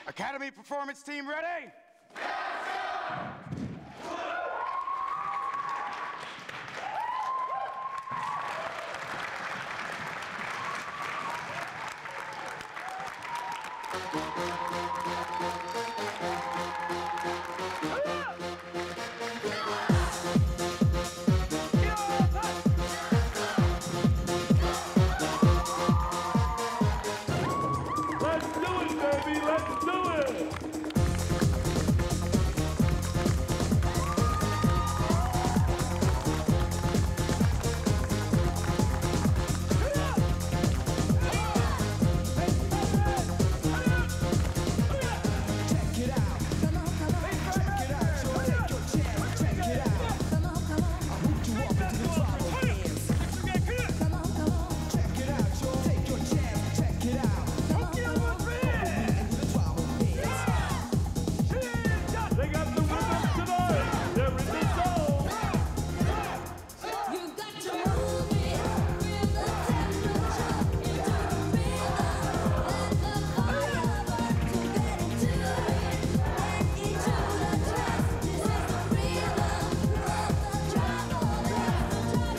Academy Performance Team ready? Let's do it, baby. Let's do it. They got the rhythm tonight. They're in the zone. You've got to move it, feel the temperature into the rhythm. Let the fire burn to get into it, get into the trance. This is the rhythm of the jungle. That's the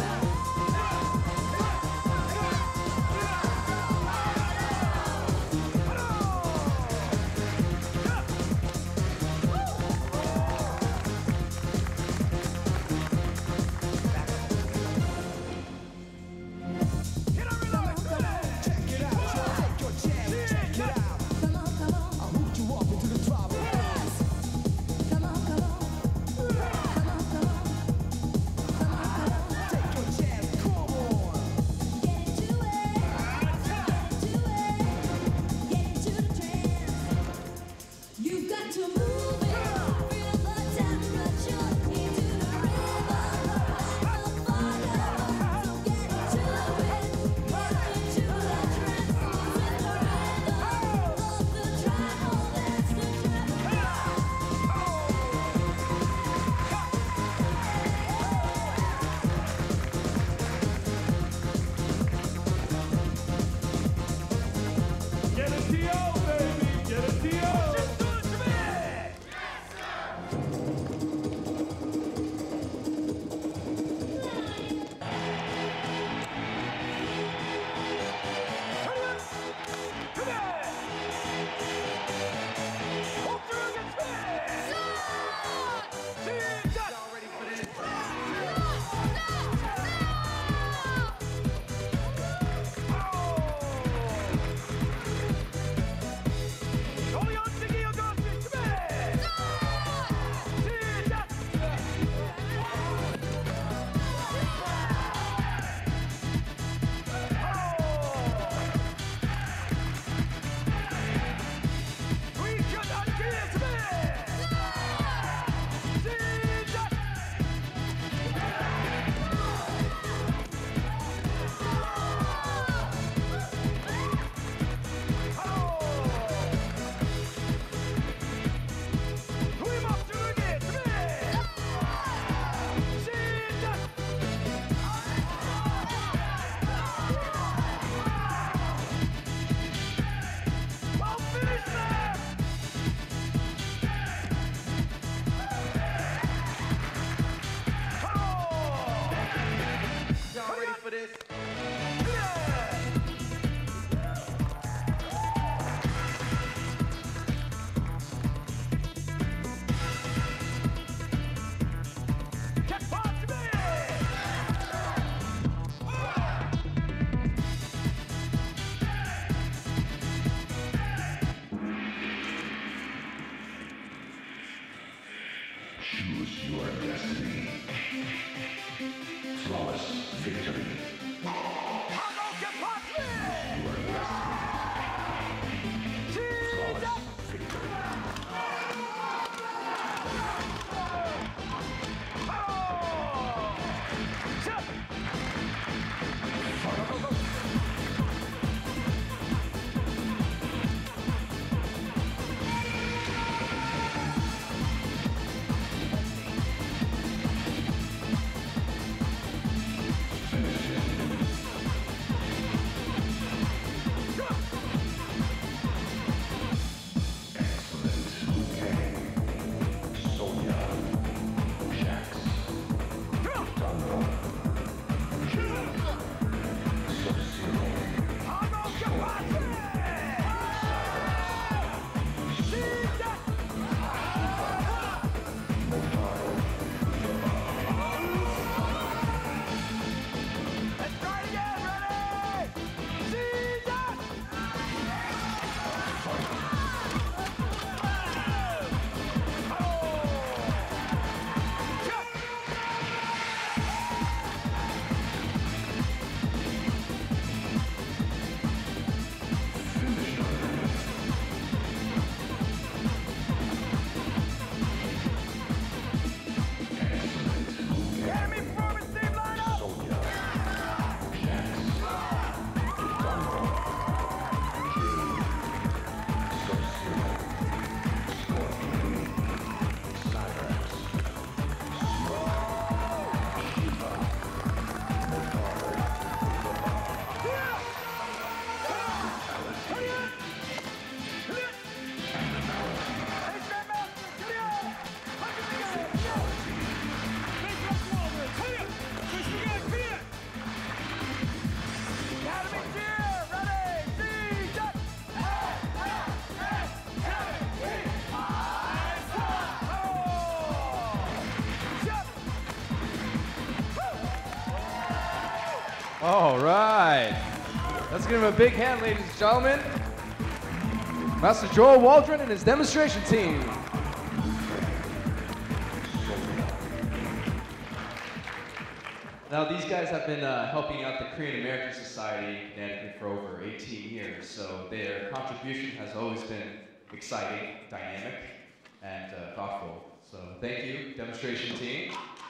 Come on, come on. I hooked you up into the trouble. Come on, come on. Come on, come on. Come on, Take your chance, come on. get into it. Get into the trance. You've got to move it. Feel the temperature into the rhythm. Let the fire burn. So get into it. Get into the trance. This is the rhythm of the tribal. That's the Get a T.O., baby. Get a T.O. Y'all ready for this? Y'all ready for this? Choose your destiny. Flawless victory. Your destiny. Flawless victory. Finish him. All right. Let's give him a big hand, ladies and gentlemen. Master Joel Waldron and his demonstration team. Now, these guys have been helping out the Korean American Society in Connecticut for over 18 years, so their contribution has always been exciting, dynamic, and thoughtful. So thank you, demonstration team.